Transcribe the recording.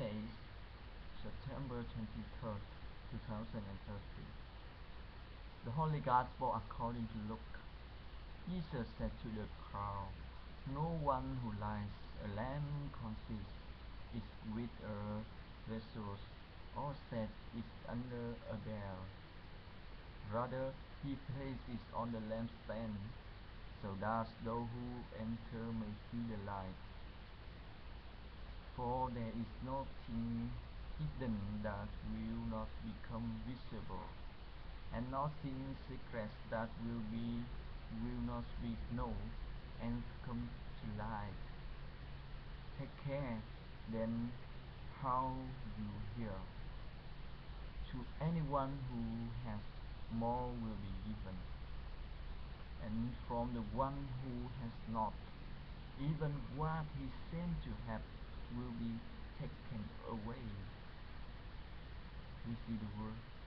Sunday, September 23rd, 2013. The Holy Gospel according to Luke. Jesus said to the crowd, "No one who lights a lamp conceals it with a vessel or sets it under a barrel. Rather, he places it on the lampstand, so that those who enter may see the light. For there is nothing hidden that will not become visible, and nothing secret that will not be known and come to light. Take care then how you hear. To anyone who has more will be given, and from the one who has not, even what he seems to have will be taken away." We see the word